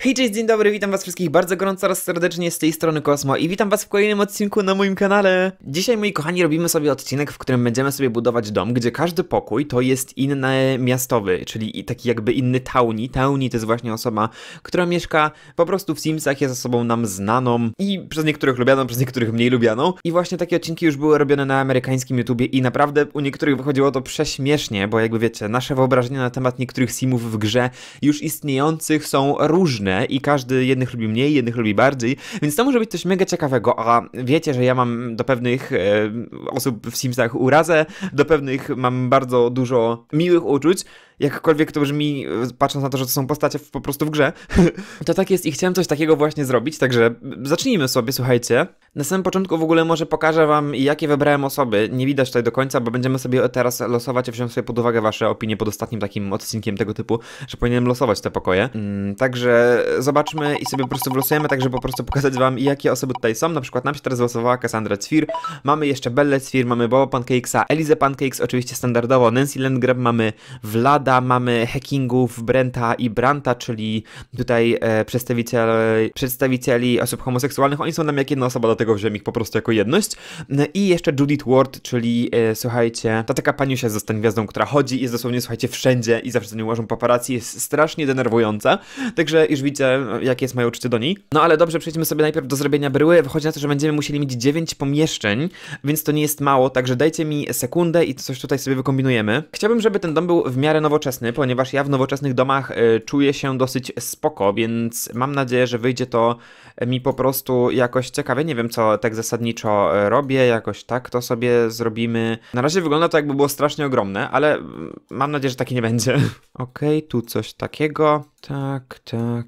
Hej, cześć, dzień dobry, witam was wszystkich bardzo gorąco oraz serdecznie z tej strony Kosmo i witam was w kolejnym odcinku na moim kanale. Dzisiaj, moi kochani, robimy sobie odcinek, w którym będziemy sobie budować dom, gdzie każdy pokój to jest inny miastowy, czyli taki jakby inny townie. Townie to jest właśnie osoba, która mieszka po prostu w Simsach, jest osobą nam znaną i przez niektórych lubianą, przez niektórych mniej lubianą. I właśnie takie odcinki już były robione na amerykańskim YouTubie i naprawdę u niektórych wychodziło to prześmiesznie, bo jakby wiecie, nasze wyobrażenia na temat niektórych simów w grze już istniejących są różne i każdy jednych lubi mniej, jednych lubi bardziej, więc to może być coś mega ciekawego, a wiecie, że ja mam do pewnych osób w Simsach urazę, do pewnych mam bardzo dużo miłych uczuć, jakkolwiek to brzmi, patrząc na to, że to są postacie po prostu w grze, to tak jest i chciałem coś takiego właśnie zrobić, także zacznijmy sobie, słuchajcie. Na samym początku w ogóle może pokażę wam, jakie wybrałem osoby, nie widać tutaj do końca, bo będziemy sobie teraz losować, a wziąłem sobie pod uwagę wasze opinie pod ostatnim takim odcinkiem tego typu, że powinienem losować te pokoje. Także zobaczmy i sobie po prostu wylosujemy, tak żeby po prostu pokazać wam, jakie osoby tutaj są. Na przykład nam się teraz losowała Cassandra Cwir, mamy jeszcze Belle Cwir, mamy Boba Pancakesa, Elizę Pancakes, oczywiście standardowo, Nancy Landgrab, mamy Vlada, mamy Hackingów, Brenta i Branta, czyli tutaj przedstawicieli osób homoseksualnych. Oni są nam jak jedna osoba, dlatego wziąłem ich po prostu jako jedność. I jeszcze Judith Ward, czyli słuchajcie, to taka paniusia ze Stan Gwiazdą, która chodzi i jest dosłownie, słuchajcie, wszędzie i zawsze za nią łażą paparazzi, jest strasznie denerwująca. Także już widzicie, jakie jest moje uczucie do niej. No ale dobrze, przejdźmy sobie najpierw do zrobienia bryły. Wychodzi na to, że będziemy musieli mieć 9 pomieszczeń, więc to nie jest mało, także dajcie mi sekundę i coś tutaj sobie wykombinujemy. Chciałbym, żeby ten dom był w miarę nowoczesny, ponieważ ja w nowoczesnych domach czuję się dosyć spoko, więc mam nadzieję, że wyjdzie to mi po prostu jakoś ciekawie. Nie wiem, co tak zasadniczo robię, jakoś tak to sobie zrobimy. Na razie wygląda to, jakby było strasznie ogromne, ale mam nadzieję, że taki nie będzie. Okej, tu coś takiego. Tak.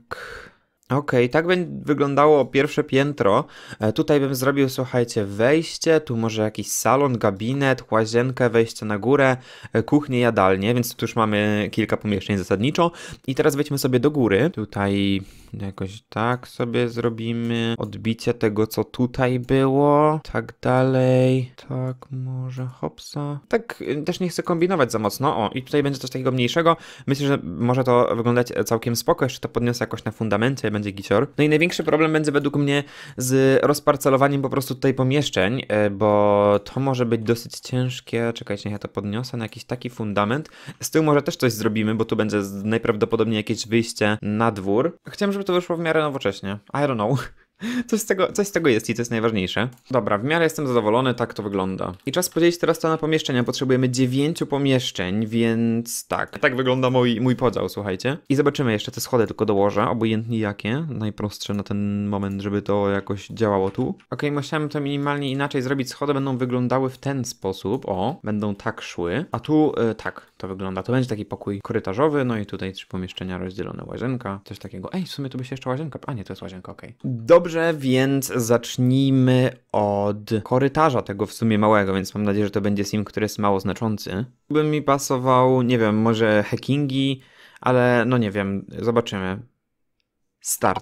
Okej, tak będzie wyglądało pierwsze piętro. Tutaj bym zrobił, słuchajcie, wejście, tu może jakiś salon, gabinet, łazienkę, wejście na górę, kuchnię, jadalnię, więc tu już mamy kilka pomieszczeń zasadniczo. I teraz wejdźmy sobie do góry. Tutaj jakoś tak sobie zrobimy. Odbicie tego, co tutaj było. Tak dalej. Tak, może hopsa. Tak też nie chcę kombinować za mocno. O, i tutaj będzie coś takiego mniejszego. Myślę, że może to wyglądać całkiem spoko. Jeszcze to podniosę jakoś na fundamencie, będzie gicior. No i największy problem będzie według mnie z rozparcelowaniem po prostu tutaj pomieszczeń, bo to może być dosyć ciężkie. Czekajcie, niech ja to podniosę na jakiś taki fundament. Z tyłu może też coś zrobimy, bo tu będzie najprawdopodobniej jakieś wyjście na dwór. Chciałem, żeby to wyszło w miarę nowocześnie. I don't know. Coś z tego jest i to jest najważniejsze. Dobra, w miarę jestem zadowolony, tak to wygląda. I czas podzielić teraz to na pomieszczenia. Potrzebujemy 9 pomieszczeń, więc tak. Tak wygląda mój podział, słuchajcie. I zobaczymy jeszcze te schody, tylko dołożę, obojętnie jakie. Najprostsze na ten moment, żeby to jakoś działało tu. Okej, musiałem to minimalnie inaczej zrobić. Schody będą wyglądały w ten sposób. O, będą tak szły. A tu tak to wygląda. To będzie taki pokój korytarzowy, no i tutaj 3 pomieszczenia rozdzielone, łazienka, coś takiego. Ej, w sumie tu by się jeszcze łazienka. A nie, to jest łazienka, okej. Dobrze, więc zacznijmy od korytarza tego w sumie małego, więc mam nadzieję, że to będzie sim, który jest mało znaczący. By mi pasował, nie wiem, może hackingi, ale no nie wiem, zobaczymy. Start.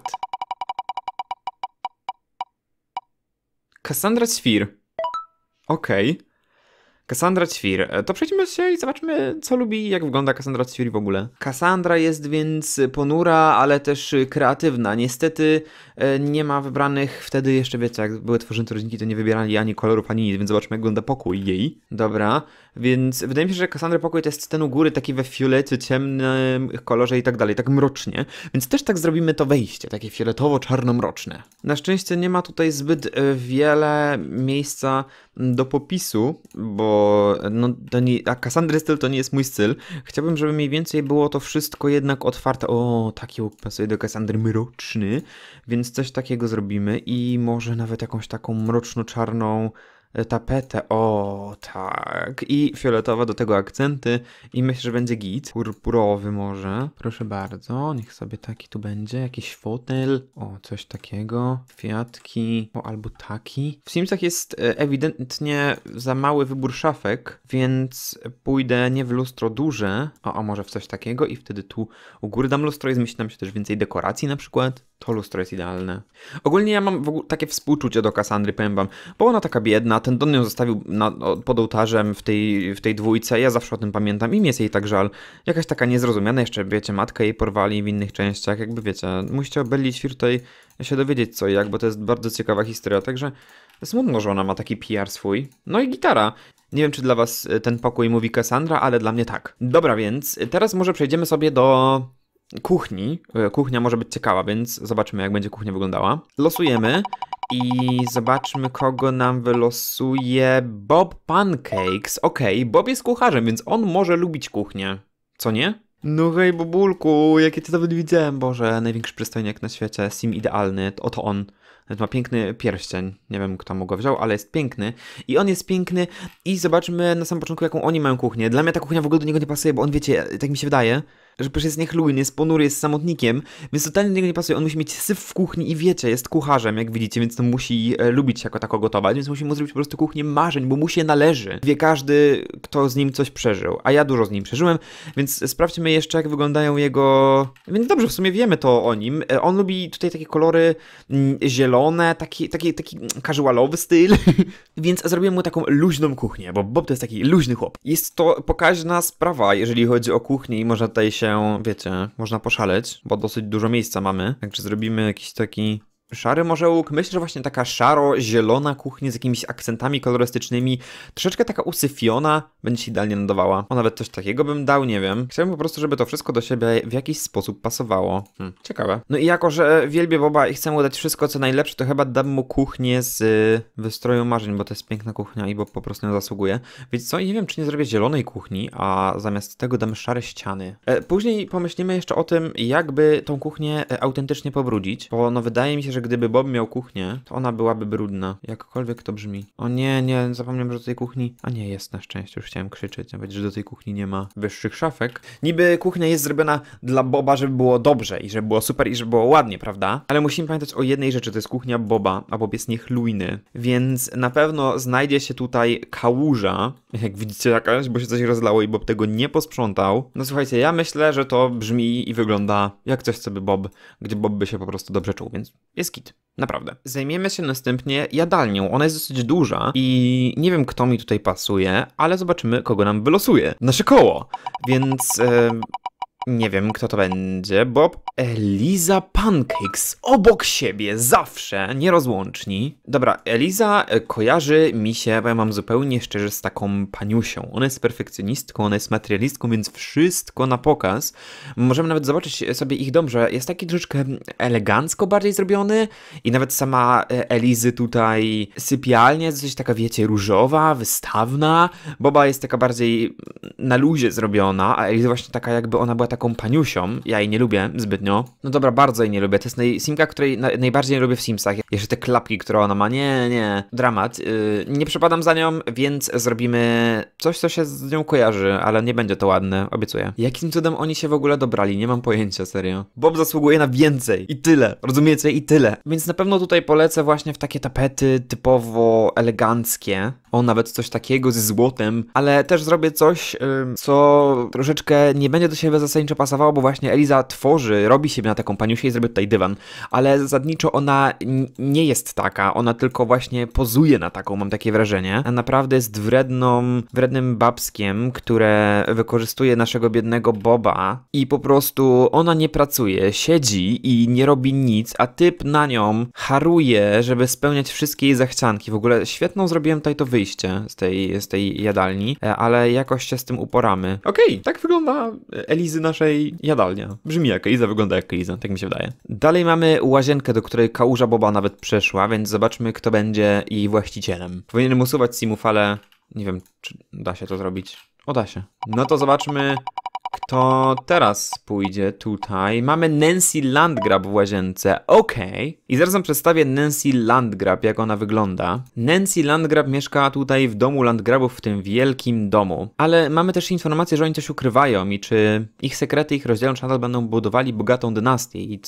Cassandra Cwir. Okej. Cassandra Cwir. To przejdźmy się i zobaczmy, co lubi i jak wygląda Cassandra Cwir w ogóle. Cassandra jest więc ponura, ale też kreatywna. Niestety nie ma wybranych wtedy jeszcze, wiecie, jak były tworzące rodzinki, to nie wybierali ani kolorów, ani nic, więc zobaczmy, jak wygląda pokój jej. Dobra, więc wydaje mi się, że Cassandra pokój to jest ten u góry, taki we fiolecie, ciemnym kolorze i tak dalej, tak mrocznie. Więc też tak zrobimy to wejście, takie fioletowo-czarno-mroczne. Na szczęście nie ma tutaj zbyt wiele miejsca do popisu, bo no, to nie, a Cassandry styl to nie jest mój styl. Chciałbym, żeby mniej więcej było to wszystko jednak otwarte. O, taki łuk pasuje do Cassandry mroczny, więc coś takiego zrobimy i może nawet jakąś taką mroczno-czarną tapetę, o tak, i fioletowe do tego akcenty i myślę, że będzie git, purpurowy może, proszę bardzo, niech sobie taki tu będzie, jakiś fotel, o coś takiego, kwiatki, o albo taki. W Simsach jest ewidentnie za mały wybór szafek, więc pójdę nie w lustro duże, a może w coś takiego i wtedy tu u góry dam lustro i zmieści nam się też więcej dekoracji na przykład. To lustro jest idealne. Ogólnie ja mam w ogóle takie współczucie do Cassandry, powiem wam, bo ona taka biedna, ten Don ją zostawił pod ołtarzem w tej dwójce, ja zawsze o tym pamiętam i mi jest jej tak żal. Jakaś taka niezrozumiana, jeszcze wiecie, matkę jej porwali w innych częściach, jakby wiecie, musicie o Belli Świr tutaj się dowiedzieć co i jak, bo to jest bardzo ciekawa historia, także smutno, że ona ma taki PR swój. No i gitara. Nie wiem, czy dla was ten pokój mówi Cassandra, ale dla mnie tak. Dobra, więc teraz może przejdziemy sobie do kuchni. Kuchnia może być ciekawa, więc zobaczymy, jak będzie kuchnia wyglądała. Losujemy i zobaczmy, kogo nam wylosuje. Bob Pancakes. Okej, Bob jest kucharzem, więc on może lubić kuchnię. Co nie? No hej, Bobulku, jakie ty nawet widziałem, Boże, największy przystojniak na świecie, sim idealny, oto on. Nawet ma piękny pierścień, nie wiem kto mu go wziął, ale jest piękny. I on jest piękny i zobaczmy na samym początku, jaką oni mają kuchnię. Dla mnie ta kuchnia w ogóle do niego nie pasuje, bo on, wiecie, tak mi się wydaje, że przecież jest niechlujny, jest ponury, jest samotnikiem, więc totalnie do niego nie pasuje. On musi mieć syf w kuchni i wiecie, jest kucharzem, jak widzicie, więc to musi lubić jako tako gotować, więc musi mu zrobić po prostu kuchnię marzeń, bo mu się należy. Wie każdy, kto z nim coś przeżył, a ja dużo z nim przeżyłem, więc sprawdźmy jeszcze, jak wyglądają jego... Więc dobrze, w sumie wiemy to o nim. On lubi tutaj takie kolory zielone, taki casualowy styl, więc zrobiłem mu taką luźną kuchnię, bo Bob to jest taki luźny chłop. Jest to pokaźna sprawa, jeżeli chodzi o kuchnię i można tutaj się, wiecie, można poszaleć, bo dosyć dużo miejsca mamy. Także zrobimy jakiś taki szary może łuk. Myślę, że właśnie taka szaro-zielona kuchnia z jakimiś akcentami kolorystycznymi, troszeczkę taka usyfiona, będzie się idealnie nadawała. O, nawet coś takiego bym dał, nie wiem. Chciałbym po prostu, żeby to wszystko do siebie w jakiś sposób pasowało. Ciekawe. No i jako, że wielbię Boba i chcę mu dać wszystko, co najlepsze, to chyba dam mu kuchnię z Wystroju Marzeń, bo to jest piękna kuchnia i Bob po prostu ją zasługuje. Więc co, nie wiem, czy nie zrobię zielonej kuchni, a zamiast tego dam szare ściany. Później pomyślimy jeszcze o tym, jakby tą kuchnię autentycznie pobrudzić, bo no wydaje mi się, że gdyby Bob miał kuchnię, to ona byłaby brudna. Jakkolwiek to brzmi. O nie, zapomniałem, że do tej kuchni... A nie, jest na szczęście, już chciałem krzyczeć, nawet, że do tej kuchni nie ma wyższych szafek. Niby kuchnia jest zrobiona dla Boba, żeby było dobrze i żeby było super i żeby było ładnie, prawda? Ale musimy pamiętać o jednej rzeczy, to jest kuchnia Boba, a Bob jest niechlujny. Więc na pewno znajdzie się tutaj kałuża, jak widzicie jakaś, bo się coś rozlało i Bob tego nie posprzątał. No słuchajcie, ja myślę, że to brzmi i wygląda jak coś, co by Bob, gdzie Bob by się po prostu dobrze czuł, więc jest git. Naprawdę. Zajmiemy się następnie jadalnią. Ona jest dosyć duża i nie wiem, kto mi tutaj pasuje, ale zobaczymy, kogo nam wylosuje. Nasze koło. Więc... nie wiem, kto to będzie. Bob, Eliza Pancakes. Obok siebie, zawsze, nierozłączni. Dobra, Eliza kojarzy mi się, bo ja mam zupełnie szczerze, z taką paniusią. Ona jest perfekcjonistką, ona jest materialistką, więc wszystko na pokaz. Możemy nawet zobaczyć sobie ich dom, że jest taki troszeczkę elegancko bardziej zrobiony i nawet sama Elizy tutaj sypialnia jest dosyć taka, wiecie, różowa, wystawna. Boba jest taka bardziej na luzie zrobiona, a Eliza właśnie taka, jakby ona była taką paniusią. Ja jej nie lubię zbytnio. No dobra, bardzo jej nie lubię. To jest simka, której najbardziej nie lubię w Simsach. Jeszcze te klapki, które ona ma. Nie. Dramat. Nie przepadam za nią, więc zrobimy coś, co się z nią kojarzy, ale nie będzie to ładne, obiecuję. Jakim cudem oni się w ogóle dobrali? Nie mam pojęcia, serio. Bob zasługuje na więcej. I tyle. Rozumiecie? I tyle. Więc na pewno tutaj polecę właśnie w takie tapety typowo eleganckie. O, nawet coś takiego ze złotem, ale też zrobię coś, co troszeczkę nie będzie do siebie zasadniczo pasowało, bo właśnie Eliza robi siebie na taką paniusię i zrobię tutaj dywan, ale zasadniczo ona nie jest taka, ona tylko właśnie pozuje na taką, mam takie wrażenie. A naprawdę jest wrednym babskiem, które wykorzystuje naszego biednego Boba i po prostu ona nie pracuje, siedzi i nie robi nic, a typ na nią haruje, żeby spełniać wszystkie jej zachcianki. W ogóle świetną zrobiłem tutaj to wyjście z tej jadalni, ale jakoś się z tym uporamy. Okej, tak wygląda Elizy naszej jadalnia. Brzmi jak Eliza, wygląda jak Eliza, tak mi się wydaje. Dalej mamy łazienkę, do której kałuża Boba nawet przeszła, więc zobaczmy, kto będzie jej właścicielem. Powinienem usuwać simów, ale nie wiem, czy da się to zrobić. O, da się. No to zobaczmy, kto teraz pójdzie tutaj. Mamy Nancy Landgrab w łazience. Okej. I zaraz wam przedstawię Nancy Landgrab, jak ona wygląda. Nancy Landgrab mieszka tutaj w domu Landgrabów, w tym wielkim domu. Ale mamy też informację, że oni coś ukrywają i czy ich sekrety, ich rozdzielą, czy nadal będą budowali bogatą dynastię. I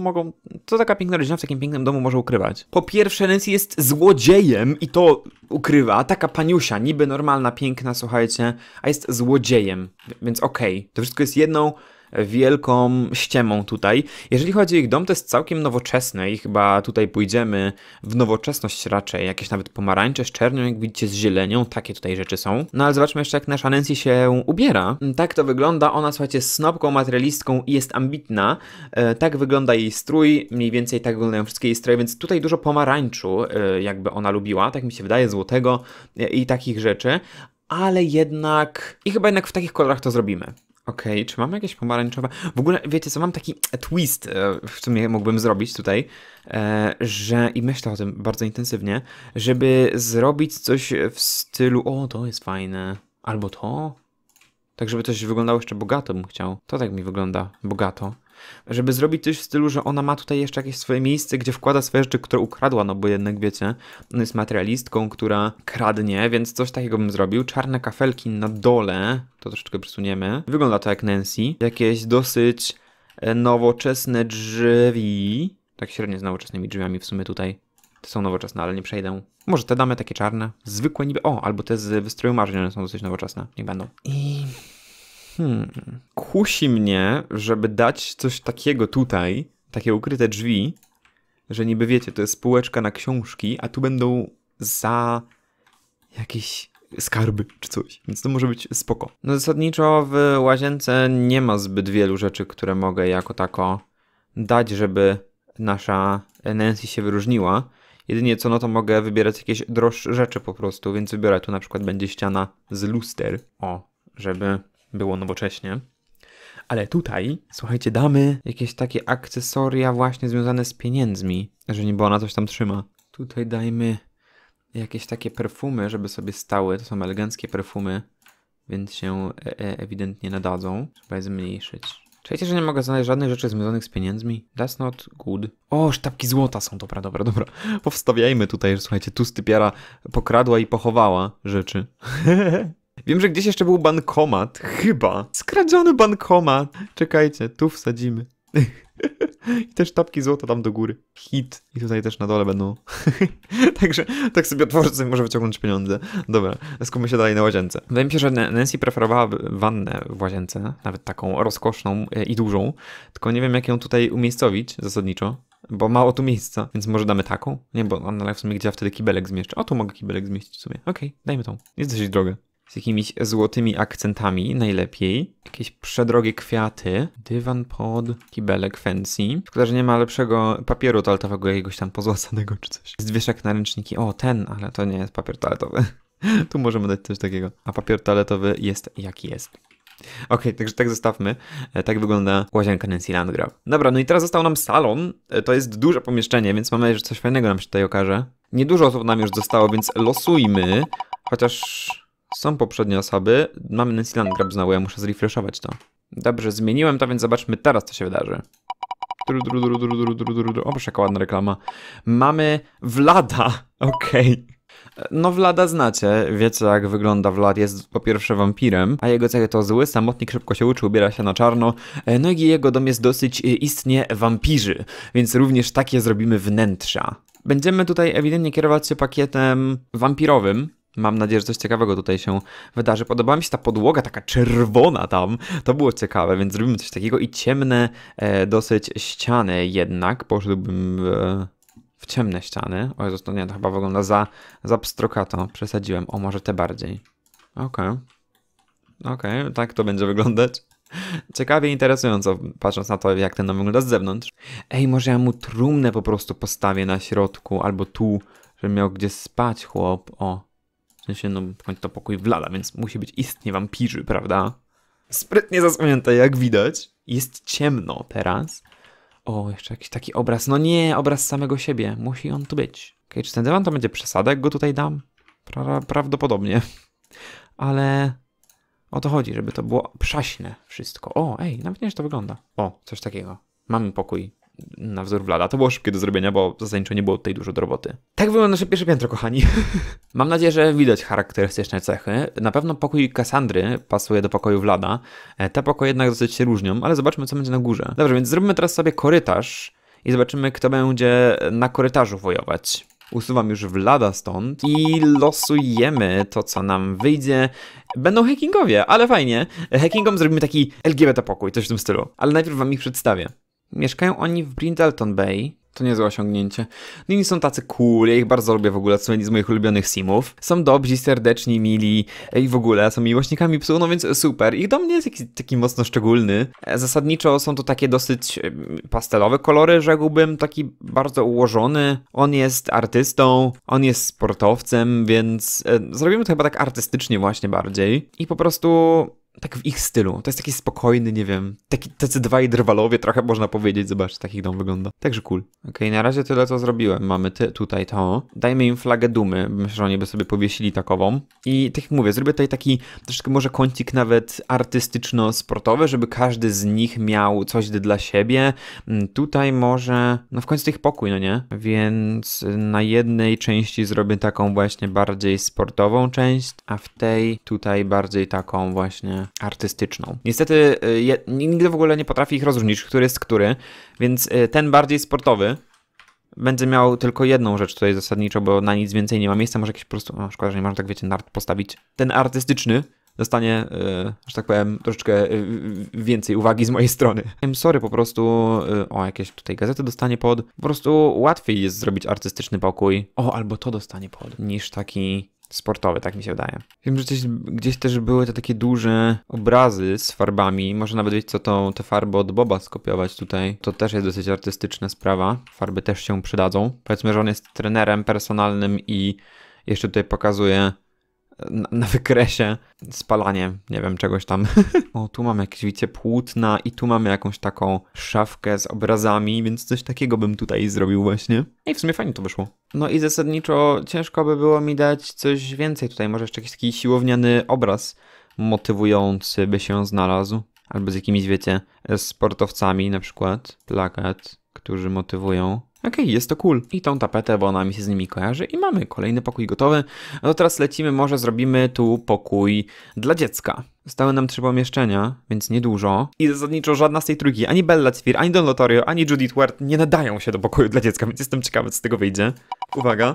co taka piękna rodzina w takim pięknym domu może ukrywać? Po pierwsze, Nancy jest złodziejem i to ukrywa. Taka paniusia, niby normalna, piękna, słuchajcie, a jest złodziejem. Więc okej. To wszystko jest jedną wielką ściemą tutaj. Jeżeli chodzi o ich dom, to jest całkiem nowoczesny i chyba tutaj pójdziemy w nowoczesność raczej. Jakieś nawet pomarańcze z czernią, jak widzicie, z zielenią. Takie tutaj rzeczy są. No ale zobaczmy jeszcze, jak nasza Nancy się ubiera. Tak to wygląda. Ona, słuchajcie, z snopką, materialistką i jest ambitna. Tak wygląda jej strój. Mniej więcej tak wyglądają wszystkie jej stroje, więc tutaj dużo pomarańczu, jakby ona lubiła. Tak mi się wydaje, złotego i takich rzeczy. Ale jednak... I chyba jednak w takich kolorach to zrobimy. Okej, czy mam jakieś pomarańczowe? W ogóle, wiecie co, mam taki twist, w sumie mógłbym zrobić tutaj, że, i myślę o tym bardzo intensywnie, żeby zrobić coś w stylu, o, to jest fajne, albo to, tak żeby coś wyglądało jeszcze bogato bym chciał. To tak mi wygląda, bogato. Żeby zrobić coś w stylu, że ona ma tutaj jeszcze jakieś swoje miejsce, gdzie wkłada swoje rzeczy, które ukradła, no bo jednak wiecie, ona jest materialistką, która kradnie, więc coś takiego bym zrobił. Czarne kafelki na dole, to troszeczkę przesuniemy. Wygląda to jak Nancy. Jakieś dosyć nowoczesne drzwi. Tak średnio z nowoczesnymi drzwiami w sumie tutaj. Te są nowoczesne, ale nie przejdę. Może te damy takie czarne, zwykłe niby, o, albo te z wystroju marzeń, one są dosyć nowoczesne, niech będą. I... Kusi mnie, żeby dać coś takiego tutaj, takie ukryte drzwi, że niby wiecie, to jest spółeczka na książki, a tu będą za jakieś skarby czy coś, więc to może być spoko. No zasadniczo w łazience nie ma zbyt wielu rzeczy, które mogę jako tako dać, żeby nasza Nancy się wyróżniła. Jedynie co, no to mogę wybierać jakieś droższe rzeczy po prostu, więc wybiorę tu na przykład będzie ściana z luster. O, żeby było nowocześnie. Ale tutaj, słuchajcie, damy jakieś takie akcesoria właśnie związane z pieniędzmi, że niby ona coś tam trzyma. Tutaj dajmy jakieś takie perfumy, żeby sobie stały. To są eleganckie perfumy, więc się ewidentnie nadadzą. Trzeba je zmniejszyć. Czujecie, że nie mogę znaleźć żadnych rzeczy związanych z pieniędzmi? That's not good. O, sztabki złota są, dobra. Powstawiajmy tutaj, że słuchajcie, tu stypiara pokradła i pochowała rzeczy. Wiem, że gdzieś jeszcze był bankomat. Chyba. Skradziony bankomat. Czekajcie, tu wsadzimy. I te sztabki złota tam do góry. Hit. I tutaj też na dole będą. Także tak sobie otworzę, sobie może wyciągnąć pieniądze. Dobra, skupmy się dalej na łazience. Wydaje mi się, że Nancy preferowała wannę w łazience. Nawet taką rozkoszną i dużą. Tylko nie wiem, jak ją tutaj umiejscowić zasadniczo. Bo mało tu miejsca, więc może damy taką? Nie, bo ona w sumie gdzie wtedy kibelek zmieszczę. O, tu mogę kibelek zmieścić w sumie. Okej, dajmy tą. Jest dosyć droga. Z jakimiś złotymi akcentami najlepiej. Jakieś przedrogie kwiaty. Dywan pod kibelek fancy. Szkoda, że nie ma lepszego papieru toaletowego jakiegoś tam pozłacanego czy coś. Jest wieszak na ręczniki. O, ten, ale to nie jest papier toaletowy. Tu możemy dać coś takiego. A papier toaletowy jest jaki jest. Okej, także tak zostawmy. Tak wygląda łazienka Nancy Landgraf. Dobra, no i teraz został nam salon. To jest duże pomieszczenie, więc mam nadzieję, że coś fajnego nam się tutaj okaże. Niedużo osób nam już zostało, więc losujmy. Chociaż są poprzednie osoby. Mamy Nancy Landgraf znowu, ja muszę zrefreshować to. Dobrze, zmieniłem to, więc zobaczmy teraz, co się wydarzy. O, proszę, jaka ładna reklama. Mamy Vlada. Okej. No Vlada znacie, wiecie jak wygląda Vlad, jest po pierwsze wampirem, a jego cechy to zły, samotnik, szybko się uczy, ubiera się na czarno, no i jego dom jest dosyć istnie wampirzy, więc również takie zrobimy wnętrza. Będziemy tutaj ewidentnie kierować się pakietem wampirowym. Mam nadzieję, że coś ciekawego tutaj się wydarzy. Podobała mi się ta podłoga, taka czerwona tam. To było ciekawe, więc zrobimy coś takiego i ciemne dosyć ściany jednak. Poszedłbym w ciemne ściany. O Jezus, to nie, to chyba wygląda za pstrokato. Przesadziłem. O, może te bardziej. Okej, tak to będzie wyglądać. Ciekawie i interesująco, patrząc na to, jak ten dom wygląda z zewnątrz. Ej, może ja mu trumnę po prostu postawię na środku, albo tu, żeby miał gdzie spać chłop. O. W sensie, no, w końcu to pokój Vlada, więc musi być istnie wampirzy, prawda? Sprytnie zasłonięte, jak widać. Jest ciemno teraz. O, jeszcze jakiś taki obraz. No nie, obraz samego siebie. Musi on tu być. Okej, czy ten dywan to będzie przesada, jak go tutaj dam? Prawdopodobnie. Ale o to chodzi, żeby to było przaśne wszystko. O, ej, nawet nie wiem, jak to wygląda. O, coś takiego. Mamy pokój na wzór Vlada. To było szybkie do zrobienia, bo zasadniczo nie było tutaj dużo do roboty. Tak wygląda nasze pierwsze piętro, kochani. Mam nadzieję, że widać charakterystyczne cechy. Na pewno pokój Cassandry pasuje do pokoju Vlada. Te pokoje jednak dosyć się różnią, ale zobaczmy, co będzie na górze. Dobrze, więc zrobimy teraz sobie korytarz i zobaczymy, kto będzie na korytarzu wojować. Usuwam już Vlada stąd i losujemy to, co nam wyjdzie. Będą hackingowie, ale fajnie. Hackingom zrobimy taki LGBT pokój, coś w tym stylu. Ale najpierw wam ich przedstawię. Mieszkają oni w Brindleton Bay. To niezłe osiągnięcie. No i są tacy cool, ja ich bardzo lubię w ogóle, to są jedni z moich ulubionych simów. Są dobrzy, serdeczni, mili i w ogóle są miłośnikami psu, no więc super. Ich dom nie jest jakiś taki mocno szczególny. Zasadniczo są to takie dosyć pastelowe kolory, rzekłbym, taki bardzo ułożony. On jest artystą, on jest sportowcem, więc zrobimy to chyba tak artystycznie właśnie bardziej. I po prostu tak w ich stylu. To jest taki spokojny, nie wiem, tacy dwaj drwalowie trochę można powiedzieć. Zobaczcie, tak ich dom wygląda. Także cool. Okej, na razie tyle, co zrobiłem. Mamy tutaj to. Dajmy im flagę dumy. Myślę, że oni by sobie powiesili takową. I tak jak mówię, zrobię tutaj taki troszeczkę może kącik nawet artystyczno-sportowy, żeby każdy z nich miał coś dla siebie. Tutaj może, no w końcu tych pokój, no nie? Więc na jednej części zrobię taką właśnie bardziej sportową część, a w tej tutaj bardziej taką właśnie artystyczną. Niestety nigdy w ogóle nie potrafię ich rozróżnić, który jest który, więc ten bardziej sportowy będzie miał tylko jedną rzecz tutaj zasadniczo, bo na nic więcej nie ma miejsca, może jakieś po prostu, szkoda, że nie można tak wiecie nart postawić. Ten artystyczny dostanie, że tak powiem, troszeczkę więcej uwagi z mojej strony. Sorry, po prostu, jakieś tutaj gazety dostanie pod, po prostu łatwiej jest zrobić artystyczny pokój, albo to dostanie pod, niż taki sportowy, tak mi się wydaje. Wiem, że gdzieś też były te takie duże obrazy z farbami. Może nawet wiecie, co te farby od Boba skopiować tutaj. To też jest dosyć artystyczna sprawa. Farby też się przydadzą. Powiedzmy, że on jest trenerem personalnym i jeszcze tutaj pokazuje na wykresie spalanie, nie wiem, czegoś tam. Tu mamy jakieś, wiecie, płótna i tu mamy jakąś taką szafkę z obrazami, więc coś takiego bym tutaj zrobił właśnie. I w sumie fajnie to wyszło. No i zasadniczo ciężko by było mi dać coś więcej tutaj. Może jeszcze jakiś taki siłowniany obraz motywujący by się znalazł. Albo z jakimiś, wiecie, sportowcami na przykład. Plakat, którzy motywują. Okej, jest to cool. I tą tapetę, bo ona mi się z nimi kojarzy. I mamy kolejny pokój gotowy. No teraz lecimy, może zrobimy tu pokój dla dziecka. Zostały nam 3 pomieszczenia, więc niedużo. I zasadniczo żadna z tej trójki, ani Bella Cvir, ani Don Lotorio, ani Judith Ward nie nadają się do pokoju dla dziecka, więc jestem ciekawy, co z tego wyjdzie. Uwaga.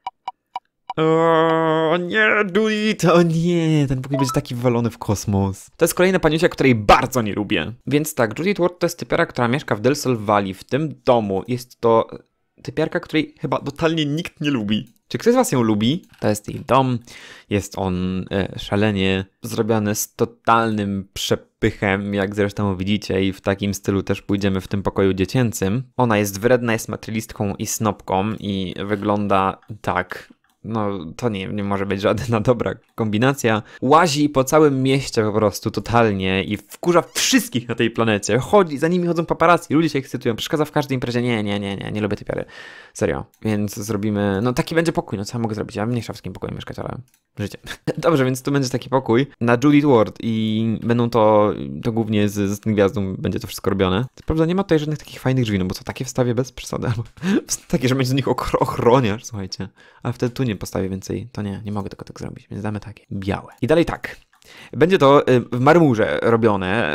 O nie, Judith, o nie, ten pokój będzie taki wywalony w kosmos. To jest kolejna paniusia, której bardzo nie lubię. Więc tak, Judith Ward to jest typiara, która mieszka w Del Sol Valley, w tym domu. Jest to typiarka, której chyba totalnie nikt nie lubi. Czy ktoś z was ją lubi? To jest jej dom. Jest on szalenie zrobiony z totalnym przepychem, jak zresztą widzicie, i w takim stylu też pójdziemy w tym pokoju dziecięcym. Ona jest wredna, jest materialistką i snobką i wygląda tak. No, to nie może być żadna dobra kombinacja. Łazi po całym mieście po prostu totalnie i wkurza wszystkich na tej planecie. Chodzi, za nimi chodzą paparazzi, ludzie się ekscytują, przeszkadza w każdej imprezie. Nie lubię tej piary. Serio. Więc zrobimy, no taki będzie pokój, no co ja mogę zrobić? Ja bym nie chciał w takim pokoju mieszkać, ale życie. Dobrze, więc tu będzie taki pokój na Judith Ward i będą to głównie z tą gwiazdą będzie to wszystko robione. Co prawda nie ma tutaj żadnych takich fajnych drzwi, no bo co, takie wstawię bez przesady, albo takie, że będzie z nich ochroniarz, słuchajcie. Ale wtedy tu nie postawię więcej, to nie mogę tego tak zrobić, więc damy takie białe. I dalej tak. Będzie to w marmurze robione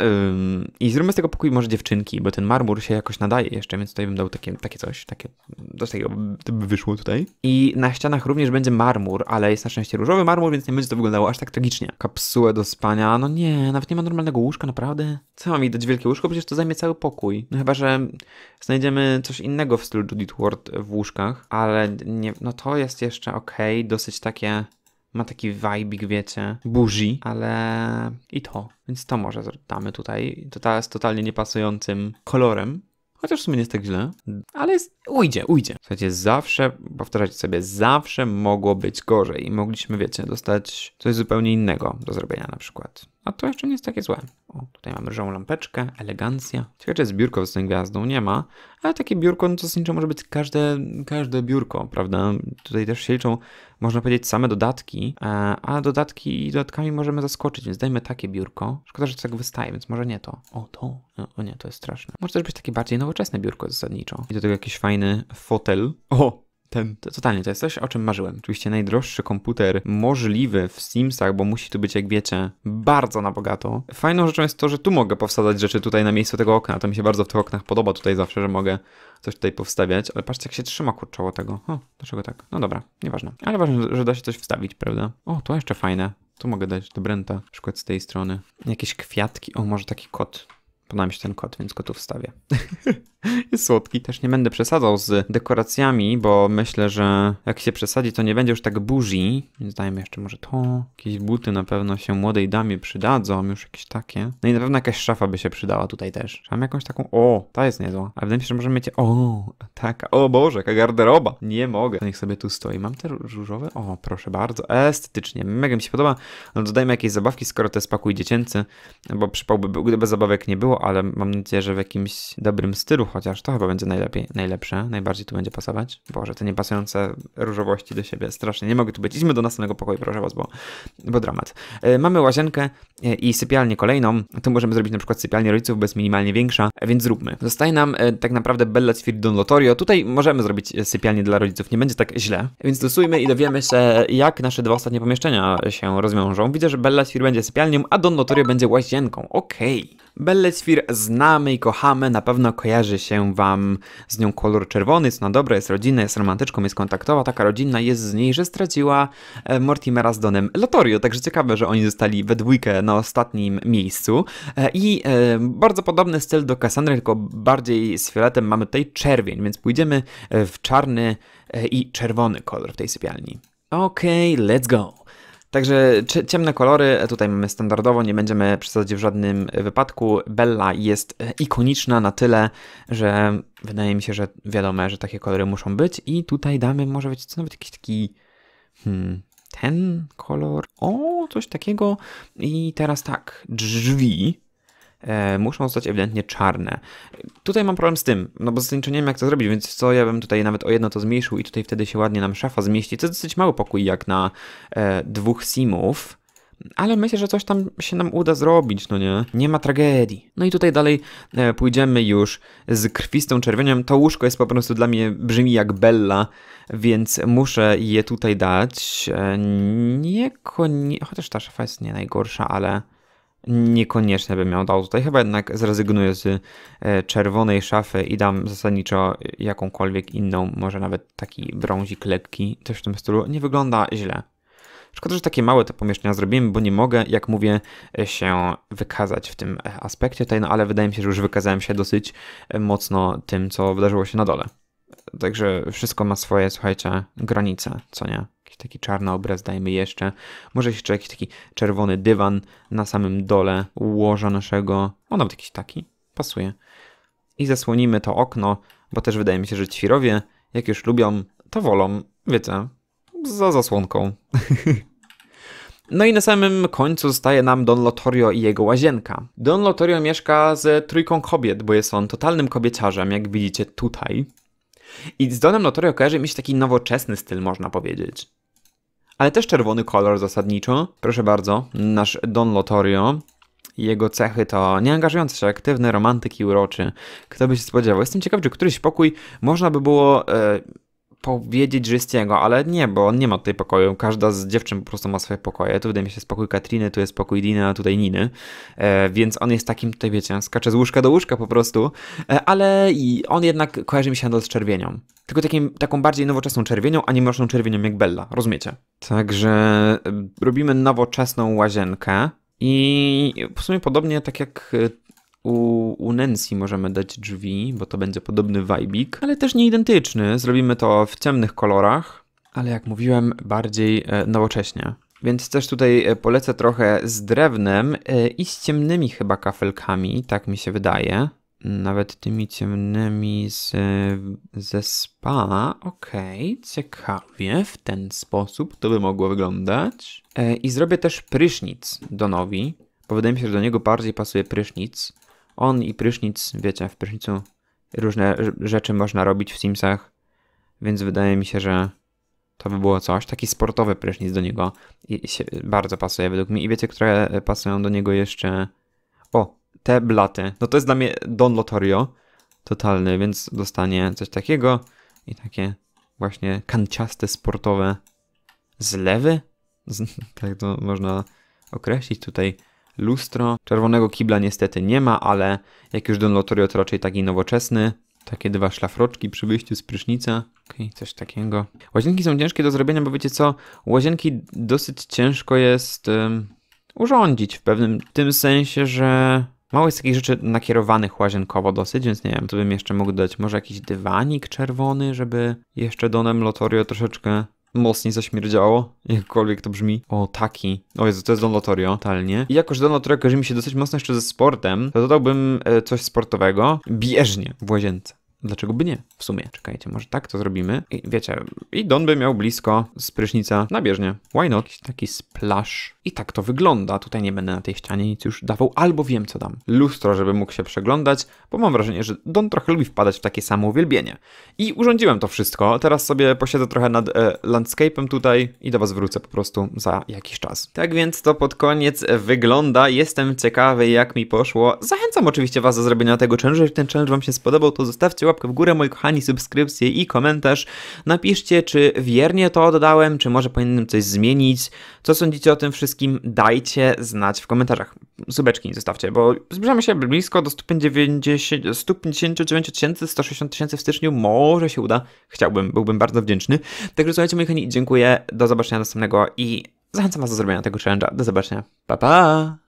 i zróbmy z tego pokój może dziewczynki, bo ten marmur się jakoś nadaje jeszcze, więc tutaj bym dał takie coś, do tego by wyszło tutaj. I na ścianach również będzie marmur, ale jest na szczęście różowy marmur, więc nie będzie to wyglądało aż tak tragicznie. Kapsułę do spania, no nie, nawet nie ma normalnego łóżka, naprawdę. Co mam mi dać wielkie łóżko? Przecież to zajmie cały pokój. No chyba, że znajdziemy coś innego w stylu Judith Ward w łóżkach, ale nie, no to jest jeszcze okej, dosyć takie... Ma taki vibe, wiecie, bougie, ale i to. Więc to może damy tutaj. To jest totalnie niepasującym kolorem. Chociaż w sumie nie jest tak źle. Ale ujdzie. Słuchajcie, powtarzajcie sobie, zawsze mogło być gorzej. I mogliśmy, wiecie, dostać coś zupełnie innego do zrobienia na przykład. A to jeszcze nie jest takie złe. Tutaj mamy różową lampeczkę, elegancja. Ciekawe, czy jest biurko z tą gwiazdą, nie ma. Ale takie biurko, no to zasadniczo może być każde biurko, prawda? Tutaj też się liczą, można powiedzieć, same dodatki, a dodatkami możemy zaskoczyć, więc dajmy takie biurko. Szkoda, że to tak wystaje, więc może nie to. O nie, to jest straszne. Może też być takie bardziej nowoczesne biurko zasadniczo. I do tego jakiś fajny fotel. Totalnie, to jest coś, o czym marzyłem. Oczywiście najdroższy komputer możliwy w Simsach, bo musi tu być, jak wiecie, bardzo na bogato. Fajną rzeczą jest to, że tu mogę powsadzać rzeczy tutaj na miejscu tego okna. To mi się bardzo w tych oknach podoba tutaj zawsze, że mogę coś tutaj powstawiać. Ale patrzcie, jak się trzyma kurczoło tego. O, dlaczego tak? No dobra, nieważne. Ale ważne, że da się coś wstawić, prawda? O, to jeszcze fajne. Tu mogę dać do Brenta, na przykład z tej strony. Jakieś kwiatki. O, może taki kot. Podoba mi się ten kot, więc go tu wstawię. Jest słodki. Też nie będę przesadzał z dekoracjami, bo myślę, że jak się przesadzi, to nie będzie już tak bougie. Więc dajmy jeszcze może to. Jakieś buty na pewno się młodej damie przydadzą, już jakieś takie. No i na pewno jakaś szafa by się przydała tutaj też. Czy mam jakąś taką? O, ta jest niezła. Ale wydaje mi się, że możemy mieć... O, taka. O Boże, jaka garderoba. Nie mogę. Niech sobie tu stoi. Mam te różowe? O, proszę bardzo. Estetycznie. Mega mi się podoba. No dodajmy jakieś zabawki, skoro to jest spokój dziecięcy. Bo przypałby był, gdyby zabawek nie było, ale mam nadzieję, że w jakimś dobrym stylu, chociaż to chyba będzie najlepsze, najbardziej tu będzie pasować. Boże, te niepasujące różowości do siebie, strasznie, nie mogę tu być. Idźmy do następnego pokoju, proszę was, bo dramat. Mamy łazienkę i sypialnię kolejną. Tu możemy zrobić na przykład sypialnię rodziców, bo jest minimalnie większa, więc zróbmy. Zostaje nam tak naprawdę Bella Sfir Don Lotorio. Tutaj możemy zrobić sypialnię dla rodziców, nie będzie tak źle, więc losujmy i dowiemy się, jak nasze dwa ostatnie pomieszczenia się rozwiążą. Widzę, że Bella Sfir będzie sypialnią, a Don Lotorio będzie łazienką. Okej. Bellę Sfir znamy i kochamy, na pewno kojarzy się wam z nią kolor czerwony, jest na dobre, jest rodzinna, jest romantyczką, jest kontaktowa, taka rodzinna jest z niej, że straciła Mortimera z Donem Lotorio, także ciekawe, że oni zostali we dwójkę na ostatnim miejscu i bardzo podobny styl do Cassandry, tylko bardziej z fioletem mamy tutaj czerwień, więc pójdziemy w czarny i czerwony kolor w tej sypialni. Okej, let's go! Także ciemne kolory, tutaj mamy standardowo, nie będziemy przesadzać w żadnym wypadku. Bella jest ikoniczna na tyle, że wydaje mi się, że wiadomo, że takie kolory muszą być i tutaj damy, może być co nawet jakiś taki ten kolor, o, coś takiego i teraz tak, drzwi muszą zostać ewidentnie czarne. Tutaj mam problem z tym, no bo zasadniczo nie wiem jak to zrobić, więc co, ja bym tutaj nawet o jedno to zmniejszył i tutaj wtedy się ładnie nam szafa zmieści. To jest dosyć mały pokój jak na dwóch simów, ale myślę, że coś tam się nam uda zrobić, no nie? Nie ma tragedii. No i tutaj dalej pójdziemy już z krwistą czerwienią. To łóżko jest po prostu dla mnie, brzmi jak Bella, więc muszę je tutaj dać. Chociaż ta szafa jest nie najgorsza, ale niekoniecznie bym ją dał tutaj. Chyba jednak zrezygnuję z czerwonej szafy i dam zasadniczo jakąkolwiek inną, może nawet taki brązik lekki, też w tym stylu. Nie wygląda źle. Szkoda, że takie małe te pomieszczenia zrobimy, bo nie mogę, jak mówię, się wykazać w tym aspekcie tutaj, no ale wydaje mi się, że już wykazałem się dosyć mocno tym, co wydarzyło się na dole. Także wszystko ma swoje, słuchajcie, granice, co nie? Jakiś taki czarny obraz dajmy jeszcze. Może jeszcze jakiś taki czerwony dywan na samym dole łoża naszego. O, nawet jakiś taki. Pasuje. I zasłonimy to okno, bo też wydaje mi się, że ćwirowie, jak już lubią, to wolą, wiecie, za zasłonką. No i na samym końcu zostaje nam Don Lotorio i jego łazienka. Don Lotorio mieszka z trójką kobiet, bo jest on totalnym kobieciarzem, jak widzicie tutaj. I z Donem Lotorio kojarzy mi się taki nowoczesny styl, można powiedzieć. Ale też czerwony kolor zasadniczo. Proszę bardzo, nasz Don Lotorio. Jego cechy to nieangażujący się, aktywny, romantyk i uroczy. Kto by się spodziewał? Jestem ciekaw, czy któryś pokój można by było powiedzieć, że jest jego, ale nie, bo on nie ma tutaj pokoju. Każda z dziewczyn po prostu ma swoje pokoje. Tu wydaje mi się jest pokój Katriny, tu jest pokój Diny, a tutaj Niny. Więc on jest takim tutaj, wiecie, skacze z łóżka do łóżka po prostu. Ale i on jednak kojarzy mi się nadal z czerwienią. Tylko taką bardziej nowoczesną czerwienią, a nie mroczną czerwienią jak Bella. Rozumiecie? Także robimy nowoczesną łazienkę. I w sumie podobnie tak jak u Nancy możemy dać drzwi, bo to będzie podobny vibik, ale też nie identyczny. Zrobimy to w ciemnych kolorach, ale jak mówiłem, bardziej nowocześnie. Więc też tutaj polecę trochę z drewnem i z ciemnymi chyba kafelkami, tak mi się wydaje. Nawet tymi ciemnymi ze spa. Okej, ciekawie, w ten sposób to by mogło wyglądać. I zrobię też prysznic Donowi, bo wydaje mi się, że do niego bardziej pasuje prysznic. On i prysznic, wiecie, w prysznicu różne rzeczy można robić w Simsach, więc wydaje mi się, że to by było coś. Taki sportowy prysznic do niego i się bardzo pasuje według mnie. I wiecie, które pasują do niego jeszcze? O, te blaty. No to jest dla mnie Don Lotorio totalny, więc dostanie coś takiego i takie właśnie kanciaste, sportowe zlewy. Tak to można określić. Tutaj lustro. Czerwonego kibla niestety nie ma, ale jak już Don Lotorio to raczej taki nowoczesny. Takie 2 szlafroczki przy wyjściu z prysznica. Okej, coś takiego. Łazienki są ciężkie do zrobienia, bo wiecie co? Łazienki dosyć ciężko jest urządzić w pewnym tym sensie, że mało jest takich rzeczy nakierowanych łazienkowo dosyć, więc nie wiem, to bym jeszcze mógł dać może jakiś dywanik czerwony, żeby jeszcze Donem Lotorio troszeczkę mocniej zaśmierdziało, jakkolwiek to brzmi. O, taki. O Jezu, to jest Don Lotorio, totalnie. I jako, że Don Lotorio kojarzy mi się dosyć mocno jeszcze ze sportem, to dodałbym coś sportowego bieżnie w łazience. Dlaczego by nie? W sumie. Czekajcie, może tak to zrobimy. I wiecie, i Don by miał blisko z prysznica na bieżnię. Why not? Taki splash. I tak to wygląda. Tutaj nie będę na tej ścianie nic już dawał, albo wiem co dam. Lustro, żeby mógł się przeglądać, bo mam wrażenie, że Don trochę lubi wpadać w takie samo uwielbienie. I urządziłem to wszystko. Teraz sobie posiedzę trochę nad landscape'em tutaj i do was wrócę po prostu za jakiś czas. Tak więc to pod koniec wygląda. Jestem ciekawy, jak mi poszło. Zachęcam oczywiście was do zrobienia tego challenge'u. Jeżeli ten challenge wam się spodobał, to zostawcie łapkę w górę, moi kochani, subskrypcję i komentarz. Napiszcie, czy wiernie to oddałem, czy może powinienem coś zmienić. Co sądzicie o tym wszystkim? Dajcie znać w komentarzach. Subeczki zostawcie, bo zbliżamy się blisko do 159 tysięcy, 160 tysięcy w styczniu. Może się uda. Chciałbym, byłbym bardzo wdzięczny. Także słuchajcie, moi kochani, dziękuję. Do zobaczenia następnego i zachęcam was do zrobienia tego challenge'a. Do zobaczenia. Pa, pa!